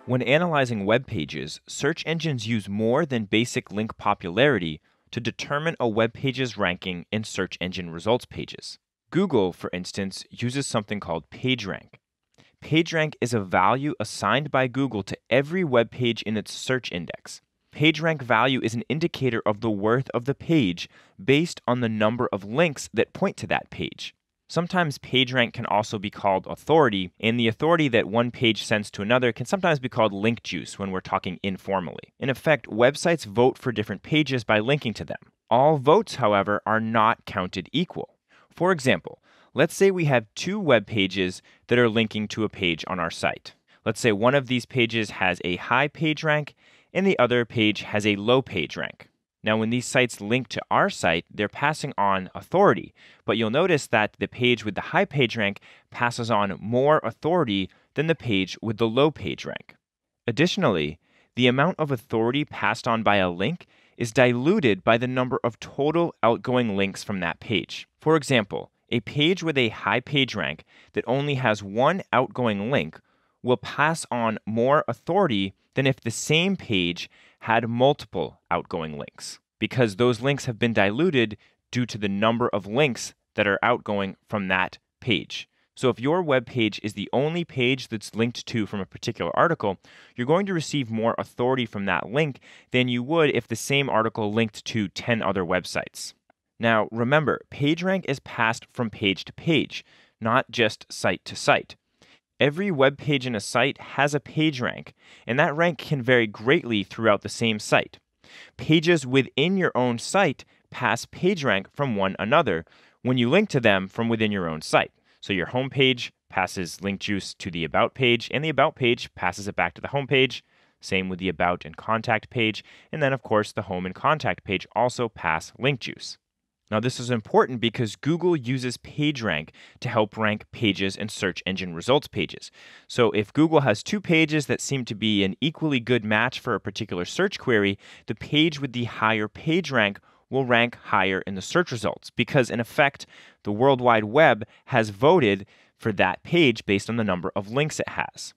When analyzing web pages, search engines use more than basic link popularity to determine a web page's ranking in search engine results pages. Google, for instance, uses something called PageRank. PageRank is a value assigned by Google to every web page in its search index. PageRank value is an indicator of the worth of the page based on the number of links that point to that page. Sometimes PageRank can also be called authority, and the authority that one page sends to another can sometimes be called link juice when we're talking informally. In effect, websites vote for different pages by linking to them. All votes, however, are not counted equal. For example, let's say we have two web pages that are linking to a page on our site. Let's say one of these pages has a high PageRank and the other page has a low PageRank. Now, when these sites link to our site, they're passing on authority, but you'll notice that the page with the high PageRank passes on more authority than the page with the low PageRank. Additionally, the amount of authority passed on by a link is diluted by the number of total outgoing links from that page. For example, a page with a high PageRank that only has one outgoing link will pass on more authority than if the same page had multiple outgoing links, because those links have been diluted due to the number of links that are outgoing from that page. So if your web page is the only page that's linked to from a particular article, you're going to receive more authority from that link than you would if the same article linked to 10 other websites. Now, remember, PageRank is passed from page to page, not just site to site. Every web page in a site has a PageRank, and that rank can vary greatly throughout the same site. Pages within your own site pass PageRank from one another when you link to them from within your own site. So your home page passes link juice to the About page, and the About page passes it back to the home page. Same with the About and Contact page, and then of course the Home and Contact page also pass link juice. Now, this is important because Google uses PageRank to help rank pages in search engine results pages. So if Google has two pages that seem to be an equally good match for a particular search query, the page with the higher PageRank will rank higher in the search results because, in effect, the World Wide Web has voted for that page based on the number of links it has.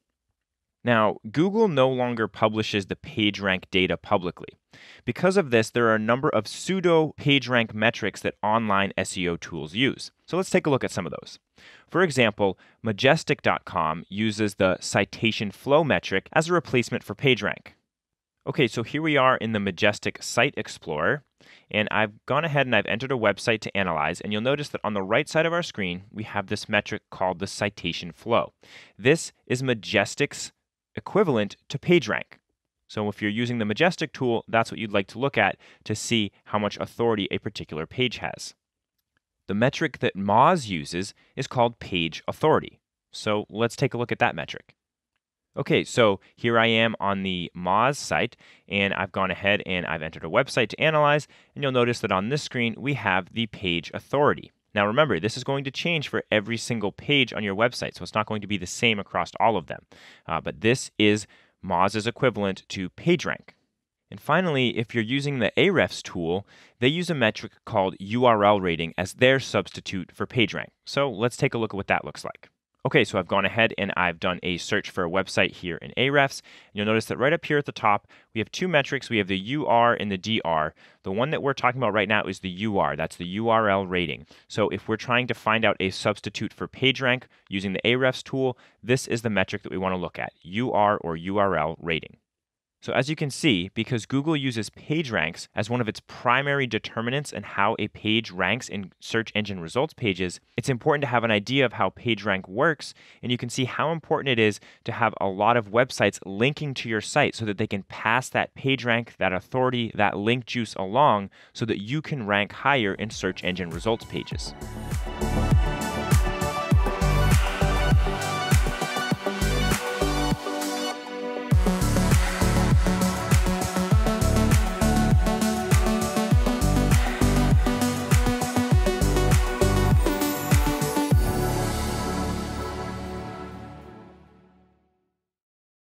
Now, Google no longer publishes the PageRank data publicly. Because of this, there are a number of pseudo PageRank metrics that online SEO tools use. So let's take a look at some of those. For example, Majestic.com uses the citation flow metric as a replacement for PageRank. Okay, so here we are in the Majestic Site Explorer, and I've gone ahead and I've entered a website to analyze, and you'll notice that on the right side of our screen, we have this metric called the citation flow. This is Majestic's equivalent to PageRank. So if you're using the Majestic tool, that's what you'd like to look at to see how much authority a particular page has. The metric that Moz uses is called page authority. So let's take a look at that metric. Okay, so here I am on the Moz site, and I've gone ahead and I've entered a website to analyze, and you'll notice that on this screen we have the page authority. Now remember, this is going to change for every single page on your website, so it's not going to be the same across all of them. But this is Moz's equivalent to PageRank. And finally, if you're using the Ahrefs tool, they use a metric called URL rating as their substitute for PageRank. So let's take a look at what that looks like. Okay, so I've gone ahead and I've done a search for a website here in Ahrefs. You'll notice that right up here at the top, we have two metrics. We have the UR and the DR. The one that we're talking about right now is the UR. That's the URL rating. So if we're trying to find out a substitute for PageRank using the Ahrefs tool, this is the metric that we want to look at, UR or URL rating. So as you can see, because Google uses PageRanks as one of its primary determinants in how a page ranks in search engine results pages, it's important to have an idea of how PageRank works, and you can see how important it is to have a lot of websites linking to your site so that they can pass that PageRank, that authority, that link juice along so that you can rank higher in search engine results pages.